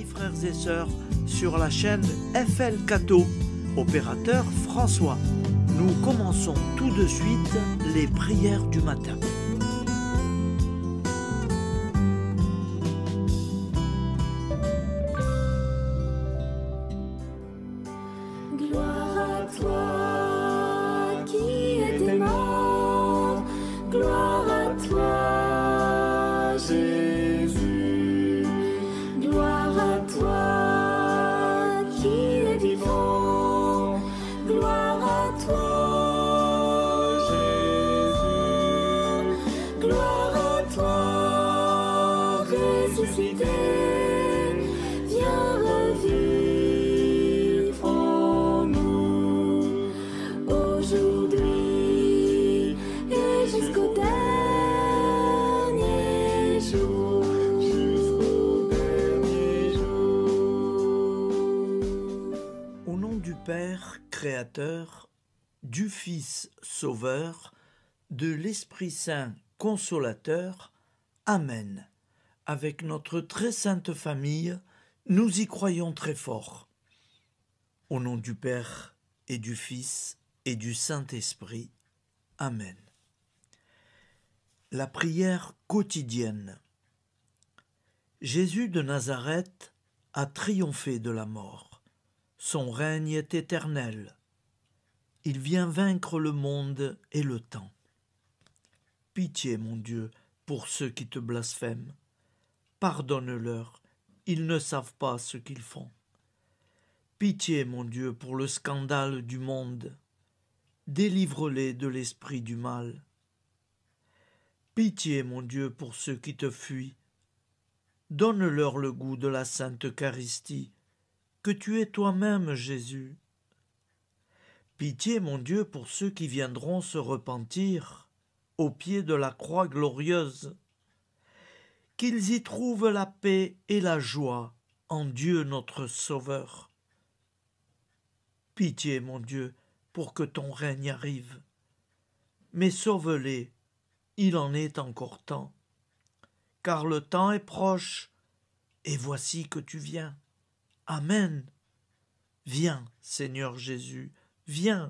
frères et sœurs sur la chaîne FL Cato, opérateur François. Nous commençons tout de suite les prières du matin. Gloire à toi qui es mort, gloire à toi Jésus, gloire à toi qui es vivant, gloire à toi Jésus, gloire à toi ressuscité, viens revivre en nous aujourd'hui et jusqu'au dernier jour. Au nom du Père Créateur, du Fils Sauveur, de l'Esprit Saint Consolateur. Amen. Avec notre très sainte famille, nous y croyons très fort. Au nom du Père et du Fils et du Saint-Esprit. Amen. La prière quotidienne. Jésus de Nazareth a triomphé de la mort. Son règne est éternel. Il vient vaincre le monde et le temps. Pitié, mon Dieu, pour ceux qui te blasphèment. Pardonne-leur, ils ne savent pas ce qu'ils font. Pitié, mon Dieu, pour le scandale du monde. Délivre-les de l'esprit du mal. Pitié, mon Dieu, pour ceux qui te fuient. Donne-leur le goût de la Sainte Eucharistie, que tu es toi-même, Jésus. Pitié, mon Dieu, pour ceux qui viendront se repentir au pied de la croix glorieuse, qu'ils y trouvent la paix et la joie en Dieu notre Sauveur. Pitié, mon Dieu, pour que ton règne arrive. Mais sauve-les, il en est encore temps, car le temps est proche, et voici que tu viens. Amen. Viens, Seigneur Jésus, viens.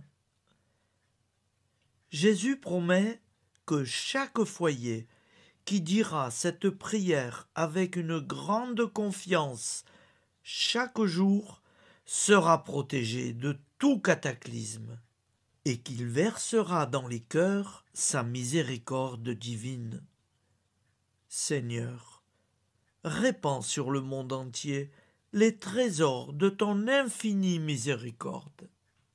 Jésus promet que chaque foyer qui dira cette prière avec une grande confiance chaque jour sera protégé de tout cataclysme et qu'il versera dans les cœurs sa miséricorde divine. Seigneur, répands sur le monde entier les trésors de ton infinie miséricorde.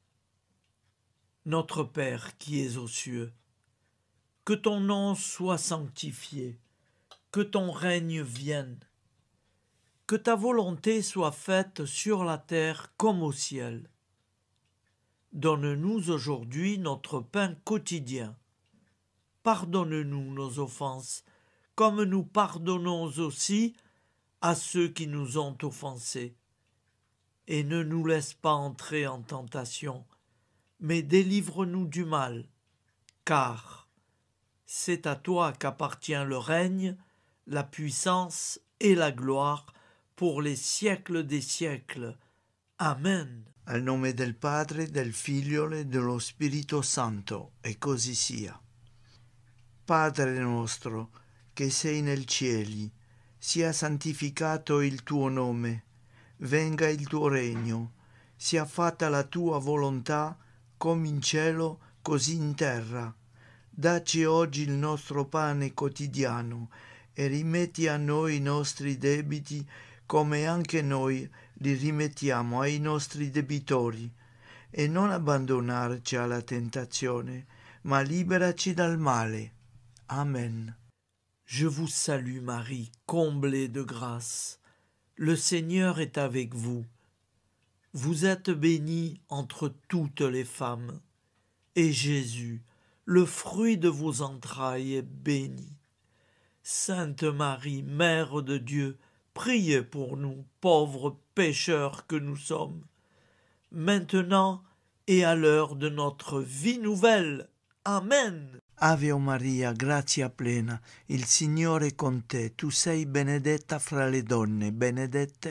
Notre Père qui es aux cieux, que ton nom soit sanctifié, que ton règne vienne, que ta volonté soit faite sur la terre comme au ciel. Donne-nous aujourd'hui notre pain quotidien. Pardonne-nous nos offenses, comme nous pardonnons aussi à ceux qui nous ont offensés. Et ne nous laisse pas entrer en tentation, mais délivre-nous du mal, car c'est à toi qu'appartient le règne, la puissance et la gloire pour les siècles des siècles. Amen. Al nome del Padre, del Figlio e dello Spirito Santo, e così sia. Padre nostro, che sei nel cieli, sia santificato il tuo nome, venga il tuo regno, sia fatta la tua volontà, come in cielo, così in terra. Dacci oggi il nostro pane quotidiano e rimetti a noi i nostri debiti come anche noi li rimettiamo ai nostri debitori e non abbandonarci alla tentazione, ma liberaci dal male. Amen. Je vous salue Marie, comblée de grâce. Le Seigneur est avec vous. Vous êtes bénie entre toutes les femmes, et Jésus, le fruit de vos entrailles, est béni. Sainte Marie, Mère de Dieu, priez pour nous, pauvres pécheurs que nous sommes, maintenant et à l'heure de notre vie nouvelle. Amen. Ave Maria, grazia plena, il Signore è con te, tu sei benedetta fra le donne, benedetto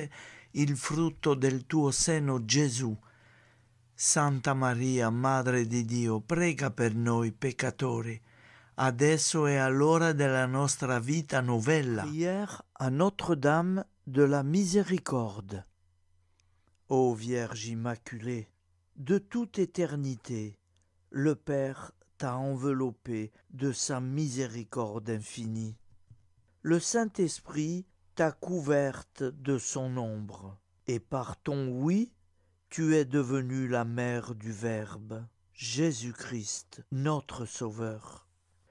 il frutto del tuo seno, Gesù. Santa Maria, Madre di Dio, prega per noi peccatori, adesso e all'ora della nostra vita novella. Prière à Notre-Dame de la Miséricorde. Ô Vierge Immaculée, de toute éternité, le Père t'a enveloppé de sa miséricorde infinie. Le Saint-Esprit t'a couverte de son ombre, et par ton oui, tu es devenue la mère du Verbe, Jésus-Christ, notre Sauveur.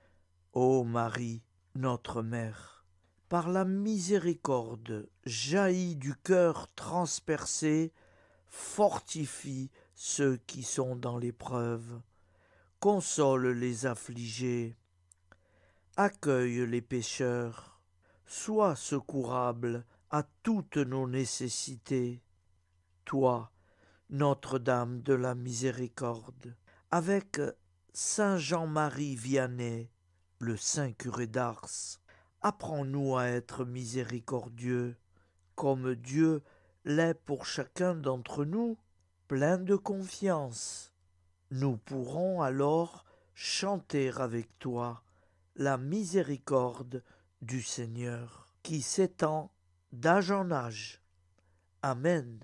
Ô Marie, notre Mère, par la miséricorde jaillie du cœur transpercé, fortifie ceux qui sont dans l'épreuve, console les affligés, accueille les pécheurs, sois secourable à toutes nos nécessités. Toi, Notre-Dame de la Miséricorde, avec Saint Jean-Marie Vianney, le Saint curé d'Ars, apprends-nous à être miséricordieux, comme Dieu l'est pour chacun d'entre nous, plein de confiance. Nous pourrons alors chanter avec toi la miséricorde du Seigneur, qui s'étend d'âge en âge. Amen.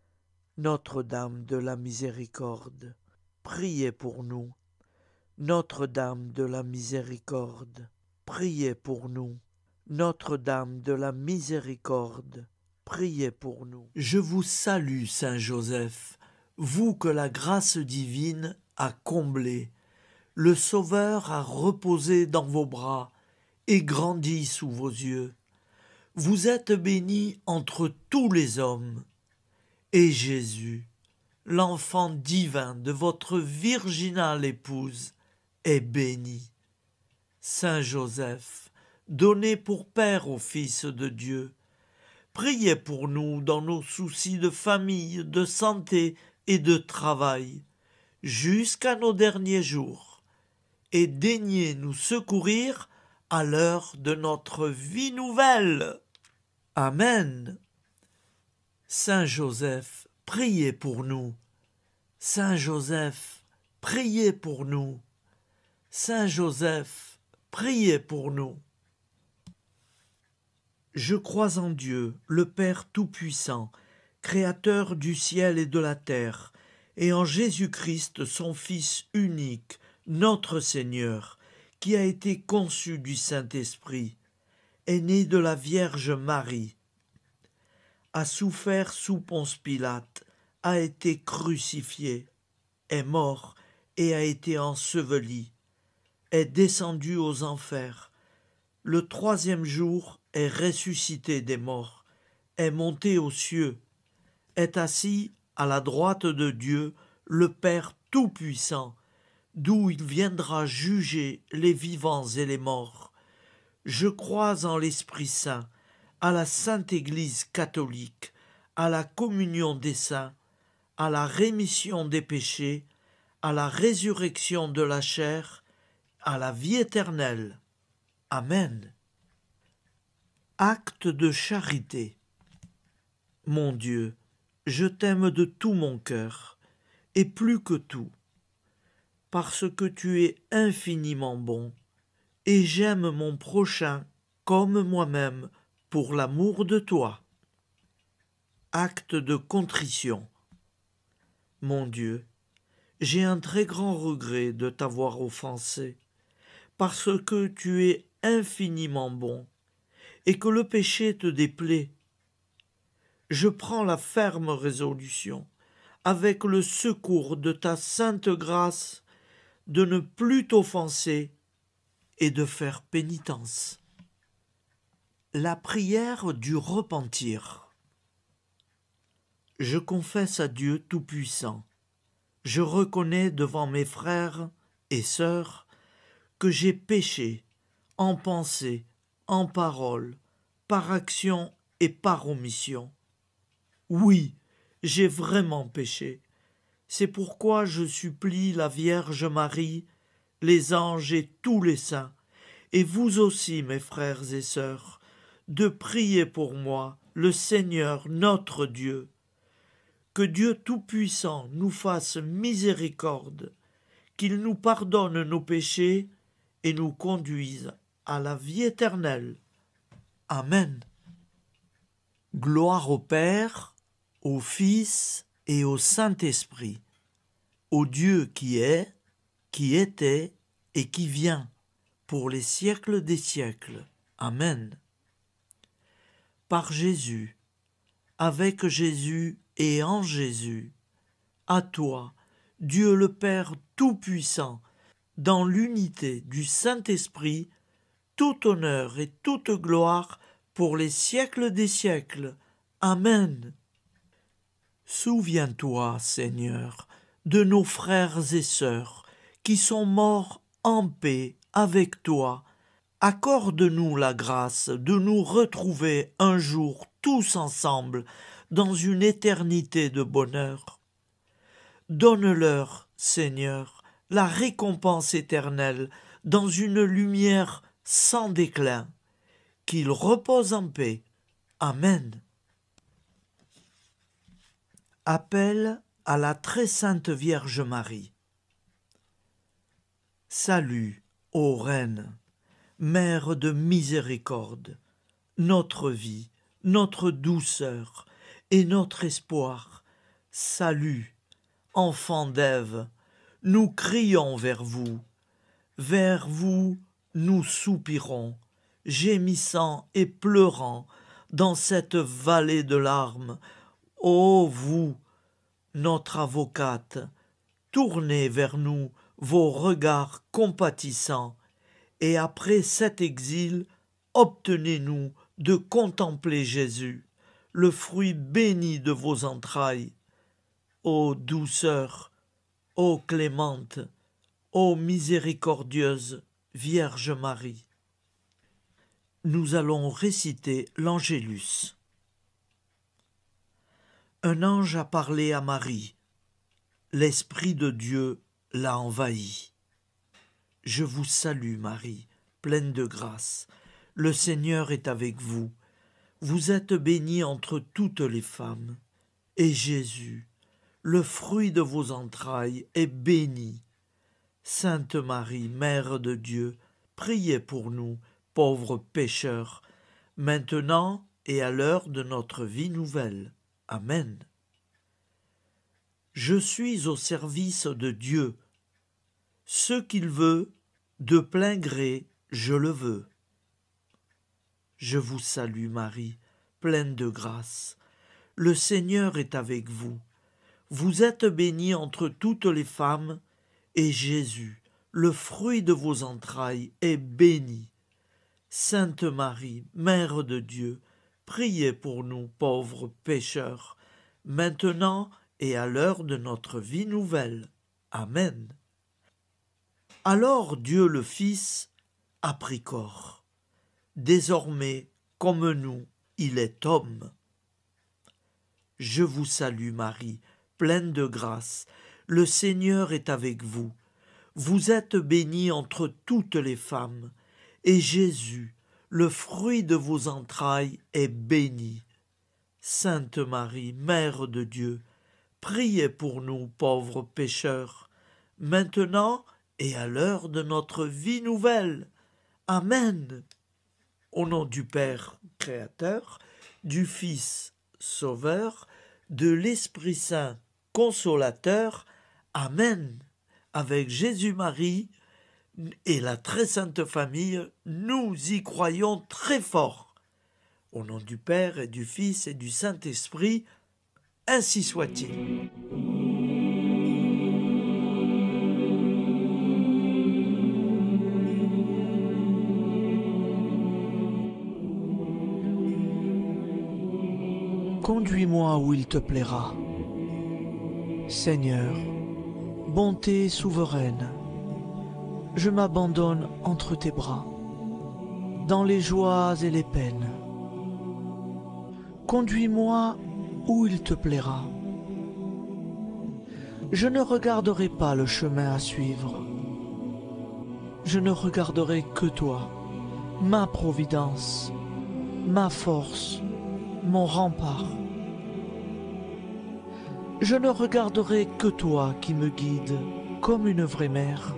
Notre-Dame de la Miséricorde, priez pour nous. Notre-Dame de la Miséricorde, priez pour nous. Notre-Dame de la Miséricorde, priez pour nous. Je vous salue, Saint Joseph, vous que la grâce divine a comblé. Le Sauveur a reposé dans vos bras et grandi sous vos yeux. Vous êtes bénie entre tous les hommes. Et Jésus, l'enfant divin de votre virginale épouse, est béni. Saint Joseph, donné pour Père au Fils de Dieu, priez pour nous dans nos soucis de famille, de santé et de travail, jusqu'à nos derniers jours, et daignez nous secourir à l'heure de notre vie nouvelle. Amen. Saint Joseph, priez pour nous. Saint Joseph, priez pour nous. Saint Joseph, priez pour nous. Je crois en Dieu, le Père Tout-Puissant, Créateur du ciel et de la terre, et en Jésus-Christ, son Fils unique, notre Seigneur, qui a été conçu du Saint-Esprit, est né de la Vierge Marie, a souffert sous Ponce Pilate, a été crucifié, est mort et a été enseveli, est descendu aux enfers, le troisième jour est ressuscité des morts, est monté aux cieux, est assis à la droite de Dieu, le Père Tout-Puissant, d'où il viendra juger les vivants et les morts. Je crois en l'Esprit Saint, à la Sainte Église catholique, à la communion des saints, à la rémission des péchés, à la résurrection de la chair, à la vie éternelle. Amen. Acte de charité. Mon Dieu, je t'aime de tout mon cœur, et plus que tout, parce que tu es infiniment bon, et j'aime mon prochain comme moi-même, pour l'amour de toi. Acte de contrition. Mon Dieu, j'ai un très grand regret de t'avoir offensé, parce que tu es infiniment bon, et que le péché te déplaît. Je prends la ferme résolution, avec le secours de ta sainte grâce, de ne plus t'offenser et de faire pénitence. La prière du repentir. Je confesse à Dieu Tout-Puissant, je reconnais devant mes frères et sœurs que j'ai péché en pensée, en parole, par action et par omission. Oui, j'ai vraiment péché. C'est pourquoi je supplie la Vierge Marie, les anges et tous les saints, et vous aussi, mes frères et sœurs, de prier pour moi le Seigneur notre Dieu. Que Dieu Tout-Puissant nous fasse miséricorde, qu'il nous pardonne nos péchés et nous conduise à la vie éternelle. Amen. Gloire au Père, au Fils et au Saint-Esprit, au Dieu qui est, qui était et qui vient, pour les siècles des siècles. Amen. Par Jésus, avec Jésus et en Jésus, à toi, Dieu le Père Tout-Puissant, dans l'unité du Saint-Esprit, tout honneur et toute gloire pour les siècles des siècles. Amen. Souviens-toi, Seigneur, de nos frères et sœurs qui sont morts en paix avec toi. Accorde-nous la grâce de nous retrouver un jour tous ensemble dans une éternité de bonheur. Donne-leur, Seigneur, la récompense éternelle dans une lumière sans déclin. Qu'ils reposent en paix. Amen. Appel à la très sainte Vierge Marie. Salut, ô Reine, Mère de miséricorde, notre vie, notre douceur et notre espoir. Salut, enfant d'Ève, nous crions vers vous. Vers vous, nous soupirons, gémissant et pleurant dans cette vallée de larmes. Ô vous, notre avocate, tournez vers nous vos regards compatissants, et après cet exil, obtenez-nous de contempler Jésus, le fruit béni de vos entrailles. Ô douceur, ô clémente, ô miséricordieuse Vierge Marie. Nous allons réciter l'Angélus. Un ange a parlé à Marie. L'Esprit de Dieu l'a envahie. Je vous salue, Marie, pleine de grâce. Le Seigneur est avec vous. Vous êtes bénie entre toutes les femmes. Et Jésus, le fruit de vos entrailles, est béni. Sainte Marie, Mère de Dieu, priez pour nous, pauvres pécheurs, maintenant et à l'heure de notre vie nouvelle. Amen. Je suis au service de Dieu. Ce qu'il veut, de plein gré, je le veux. Je vous salue, Marie, pleine de grâce. Le Seigneur est avec vous. Vous êtes bénie entre toutes les femmes, et Jésus, le fruit de vos entrailles, est béni. Sainte Marie, Mère de Dieu, priez pour nous pauvres pécheurs, maintenant et à l'heure de notre vie nouvelle. Amen. Alors Dieu le Fils a pris corps. Désormais, comme nous, il est homme. Je vous salue Marie, pleine de grâce. Le Seigneur est avec vous. Vous êtes bénie entre toutes les femmes, et Jésus, le fruit de vos entrailles, est béni. Sainte Marie, Mère de Dieu, priez pour nous pauvres pécheurs, maintenant et à l'heure de notre vie nouvelle. Amen. Au nom du Père Créateur, du Fils Sauveur, de l'Esprit Saint Consolateur. Amen. Avec Jésus-Marie et la très sainte famille, nous y croyons très fort. Au nom du Père et du Fils et du Saint-Esprit, ainsi soit-il. Conduis-moi où il te plaira. Seigneur, bonté souveraine, je m'abandonne entre tes bras, dans les joies et les peines. Conduis-moi où il te plaira. Je ne regarderai pas le chemin à suivre. Je ne regarderai que toi, ma providence, ma force, mon rempart. Je ne regarderai que toi qui me guides comme une vraie mère.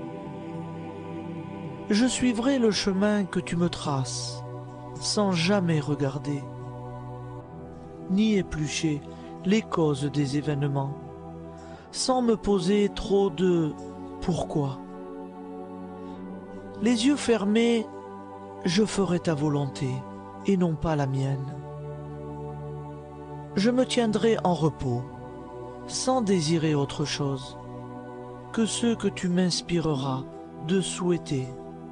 Je suivrai le chemin que tu me traces, sans jamais regarder, ni éplucher les causes des événements, sans me poser trop de « pourquoi ». Les yeux fermés, je ferai ta volonté et non pas la mienne. Je me tiendrai en repos, sans désirer autre chose que ce que tu m'inspireras de souhaiter.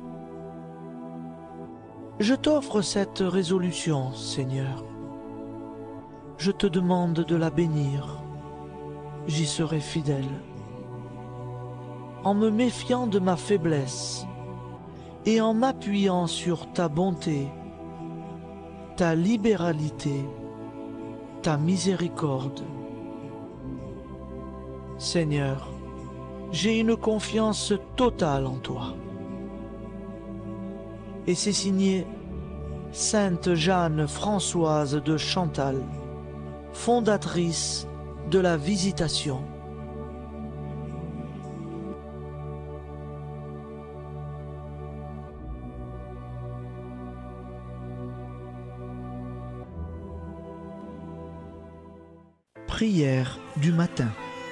Je t'offre cette résolution, Seigneur. Je te demande de la bénir. J'y serai fidèle. En me méfiant de ma faiblesse et en m'appuyant sur ta bonté, ta libéralité, ta miséricorde. Seigneur, j'ai une confiance totale en toi. Et c'est signé Sainte Jeanne Françoise de Chantal, fondatrice de la Visitation. Prière du matin.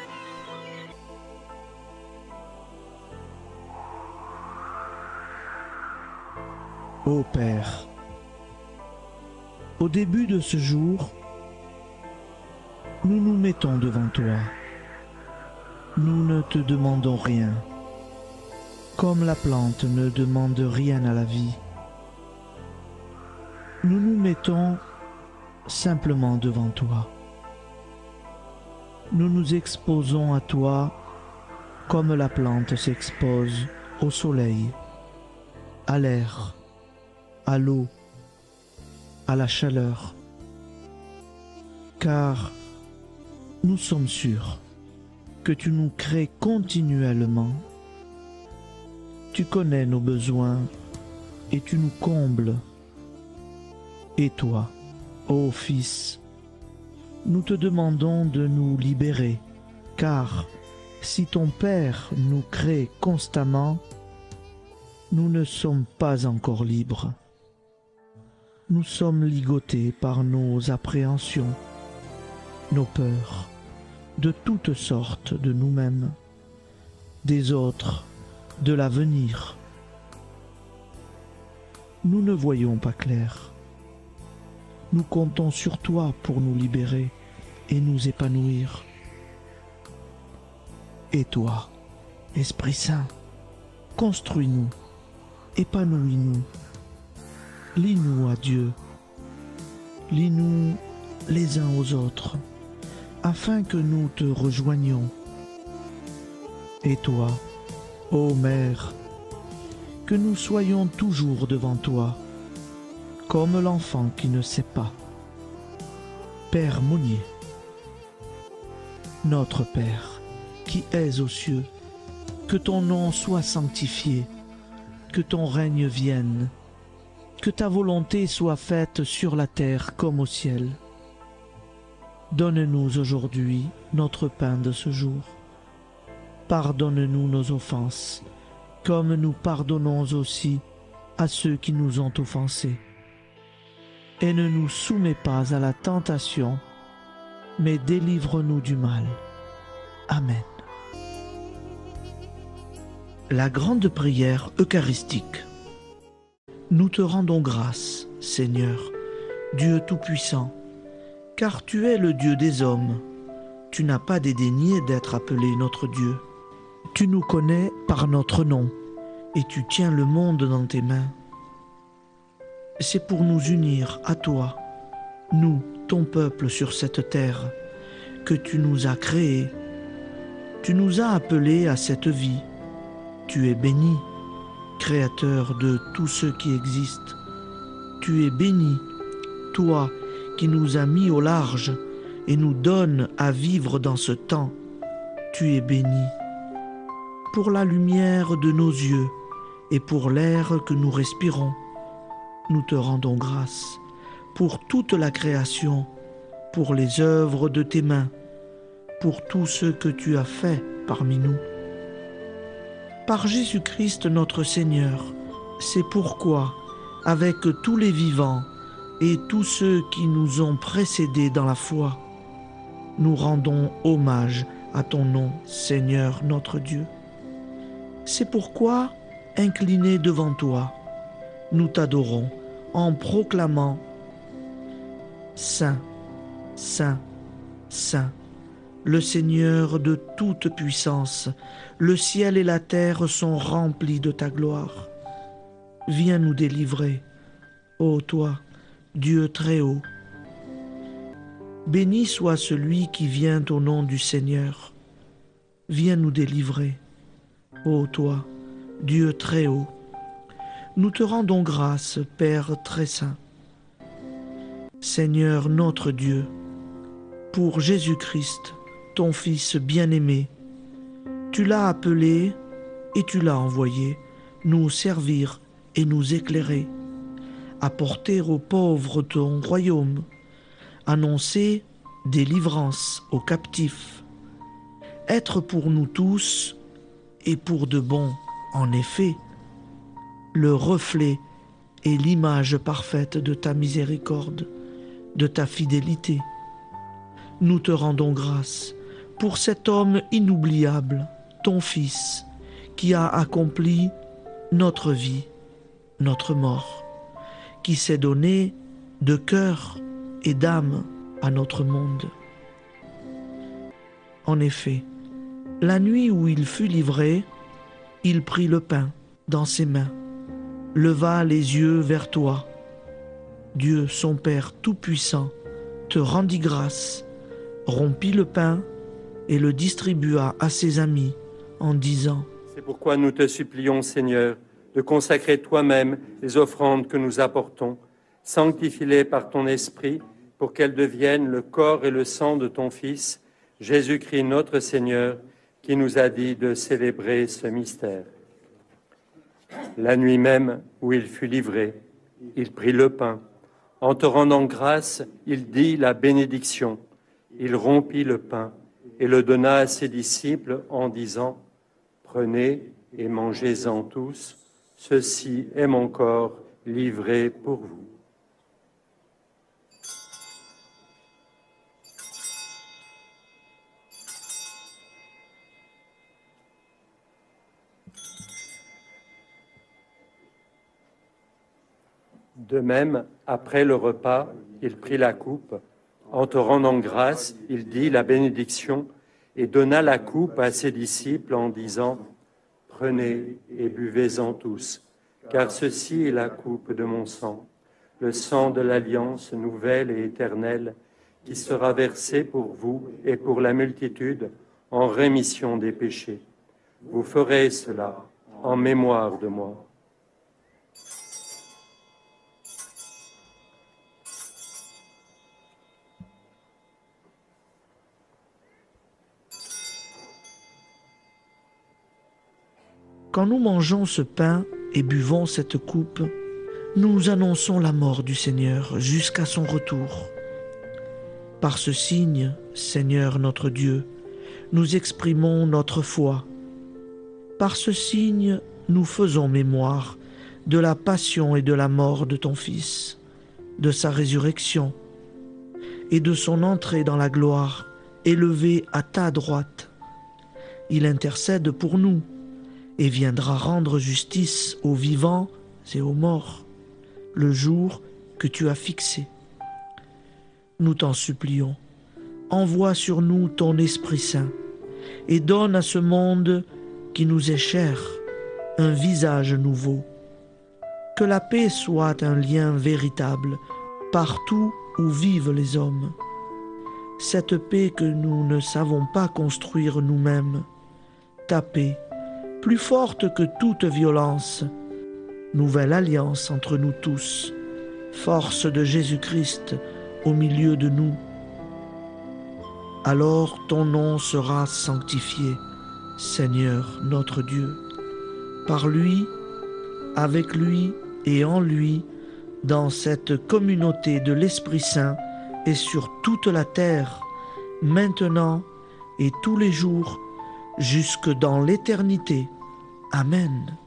Ô Père, au début de ce jour, nous nous mettons devant toi. Nous ne te demandons rien, comme la plante ne demande rien à la vie. Nous nous mettons simplement devant toi. Nous nous exposons à toi comme la plante s'expose au soleil, à l'air, à l'eau, à la chaleur, car nous sommes sûrs que tu nous crées continuellement. Tu connais nos besoins et tu nous combles. Et toi, ô Fils, nous te demandons de nous libérer, car si ton Père nous crée constamment, nous ne sommes pas encore libres. Nous sommes ligotés par nos appréhensions, nos peurs, de toutes sortes de nous-mêmes, des autres, de l'avenir. Nous ne voyons pas clair. Nous comptons sur toi pour nous libérer et nous épanouir. Et toi, Esprit Saint, construis-nous, épanouis-nous, lie-nous à Dieu, lie-nous les uns aux autres, afin que nous te rejoignions. Et toi, ô Mère, que nous soyons toujours devant toi, comme l'enfant qui ne sait pas. Père Monnier, notre Père, qui es aux cieux, que ton nom soit sanctifié, que ton règne vienne, que ta volonté soit faite sur la terre comme au ciel. Donne-nous aujourd'hui notre pain de ce jour. Pardonne-nous nos offenses, comme nous pardonnons aussi à ceux qui nous ont offensés. Et ne nous soumets pas à la tentation, mais délivre-nous du mal. Amen. La grande prière eucharistique. Nous te rendons grâce, Seigneur, Dieu Tout-Puissant, car tu es le Dieu des hommes. Tu n'as pas dédaigné d'être appelé notre Dieu. Tu nous connais par notre nom, et tu tiens le monde dans tes mains. C'est pour nous unir à toi, nous, ton peuple sur cette terre, que tu nous as créés. Tu nous as appelés à cette vie. Tu es béni, Créateur de tout ce qui existe. Tu es béni, toi qui nous as mis au large et nous donnes à vivre dans ce temps. Tu es béni. Pour la lumière de nos yeux et pour l'air que nous respirons, nous te rendons grâce. pour toute la création, pour les œuvres de tes mains, pour tout ce que tu as fait parmi nous. Par Jésus-Christ notre Seigneur, c'est pourquoi, avec tous les vivants et tous ceux qui nous ont précédés dans la foi, nous rendons hommage à ton nom, Seigneur notre Dieu. C'est pourquoi, inclinés devant toi, nous t'adorons en proclamant « Saint, Saint, Saint ». Le Seigneur de toute puissance, le ciel et la terre sont remplis de ta gloire. Viens nous délivrer, ô toi, Dieu très haut. Béni soit celui qui vient au nom du Seigneur. Viens nous délivrer, ô toi, Dieu très haut. Nous te rendons grâce, Père très saint. Seigneur notre Dieu, pour Jésus-Christ, ton Fils bien-aimé, tu l'as appelé et tu l'as envoyé nous servir et nous éclairer, apporter aux pauvres ton royaume, annoncer délivrance aux captifs, être pour nous tous et pour de bon, en effet, le reflet et l'image parfaite de ta miséricorde, de ta fidélité. Nous te rendons grâce pour cet homme inoubliable, ton Fils, qui a accompli notre vie, notre mort, qui s'est donné de cœur et d'âme à notre monde. En effet, la nuit où il fut livré, il prit le pain dans ses mains, leva les yeux vers toi. Dieu, son Père tout-puissant, te rendit grâce, rompit le pain et le distribua à ses amis en disant : C'est pourquoi nous te supplions, Seigneur, de consacrer toi-même les offrandes que nous apportons. Sanctifie-les par ton Esprit pour qu'elles deviennent le corps et le sang de ton Fils, Jésus-Christ notre Seigneur, qui nous a dit de célébrer ce mystère. La nuit même où il fut livré, il prit le pain. En te rendant grâce, il dit la bénédiction. Il rompit le pain et le donna à ses disciples en disant : Prenez et mangez-en tous, ceci est mon corps livré pour vous. De même, après le repas, il prit la coupe. En te rendant grâce, il dit la bénédiction et donna la coupe à ses disciples en disant : Prenez et buvez-en tous, car ceci est la coupe de mon sang, le sang de l'alliance nouvelle et éternelle, qui sera versé pour vous et pour la multitude en rémission des péchés. Vous ferez cela en mémoire de moi. Quand nous mangeons ce pain et buvons cette coupe, nous annonçons la mort du Seigneur jusqu'à son retour. Par ce signe, Seigneur notre Dieu, nous exprimons notre foi. Par ce signe, nous faisons mémoire de la passion et de la mort de ton Fils, de sa résurrection et de son entrée dans la gloire, élevé à ta droite. Il intercède pour nous et viendra rendre justice aux vivants et aux morts, le jour que tu as fixé. Nous t'en supplions, envoie sur nous ton Esprit Saint et donne à ce monde qui nous est cher un visage nouveau. Que la paix soit un lien véritable partout où vivent les hommes. Cette paix que nous ne savons pas construire nous-mêmes, ta paix, plus forte que toute violence, nouvelle alliance entre nous tous, force de Jésus-Christ au milieu de nous. Alors ton nom sera sanctifié, Seigneur notre Dieu. Par lui, avec lui et en lui, dans cette communauté de l'Esprit Saint et sur toute la terre, maintenant et tous les jours, jusque dans l'éternité. Amen.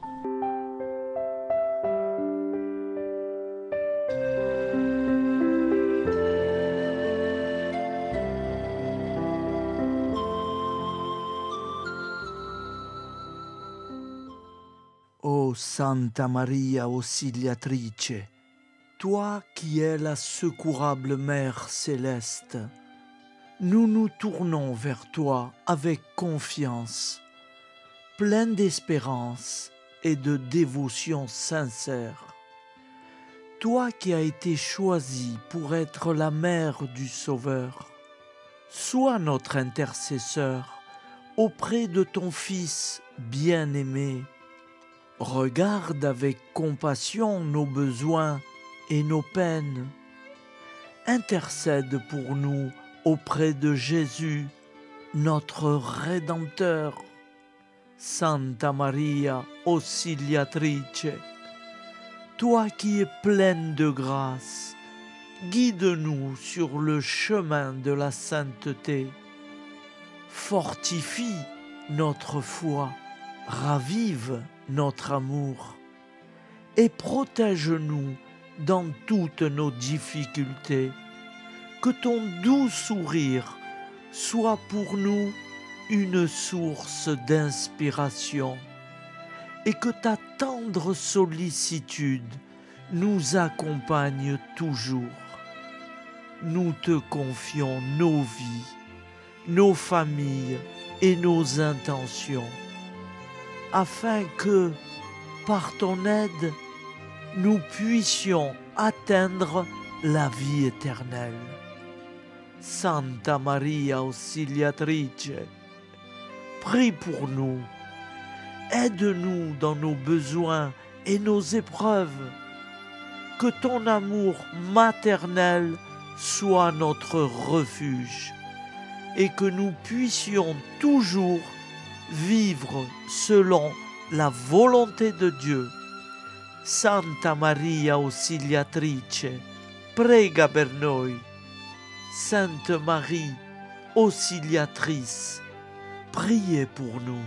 Ô Santa Maria Auxiliatrice, toi qui es la secourable Mère céleste, nous nous tournons vers toi avec confiance, plein d'espérance et de dévotion sincère. Toi qui as été choisie pour être la mère du Sauveur, sois notre intercesseur auprès de ton Fils bien-aimé. Regarde avec compassion nos besoins et nos peines. Intercède pour nous auprès de Jésus, notre Rédempteur. Santa Maria Auxiliatrice, toi qui es pleine de grâce, guide-nous sur le chemin de la sainteté. Fortifie notre foi, ravive notre amour et protège-nous dans toutes nos difficultés. Que ton doux sourire soit pour nous une source d'inspiration et que ta tendre sollicitude nous accompagne toujours. Nous te confions nos vies, nos familles et nos intentions, afin que, par ton aide, nous puissions atteindre la vie éternelle. Santa Maria Auxiliatrice, prie pour nous, aide-nous dans nos besoins et nos épreuves, que ton amour maternel soit notre refuge et que nous puissions toujours vivre selon la volonté de Dieu. Santa Maria Auxiliatrice, prega per noi. Sainte Marie, Auxiliatrice, priez pour nous.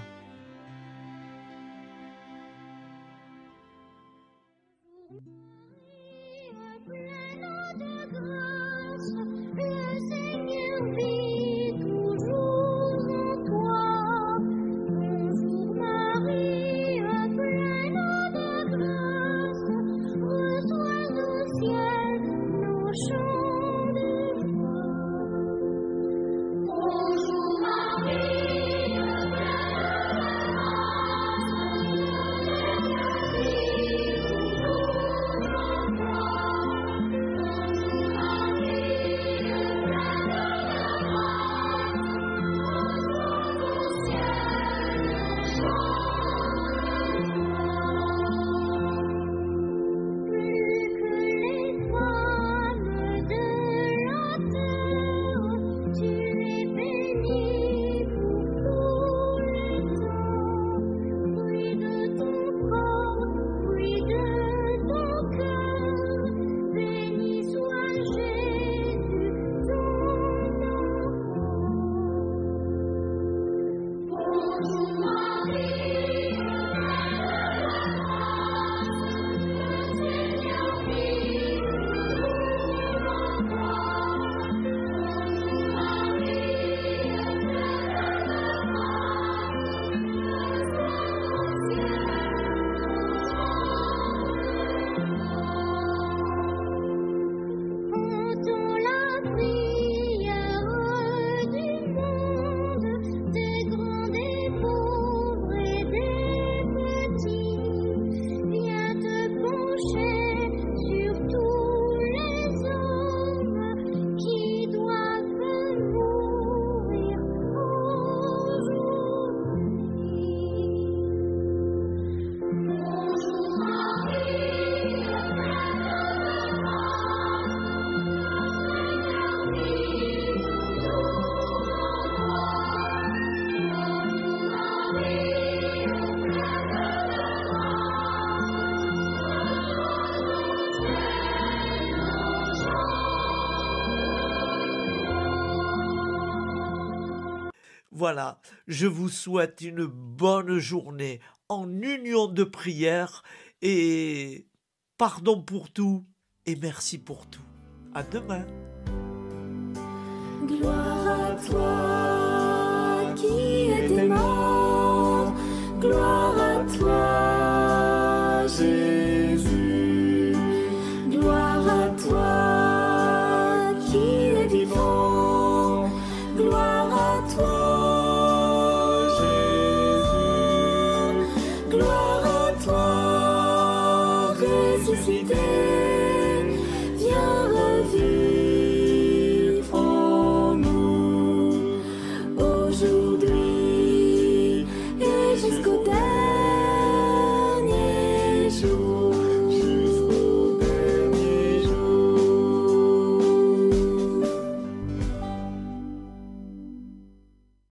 Voilà, je vous souhaite une bonne journée en union de prière et pardon pour tout et merci pour tout. À demain. Gloire à toi.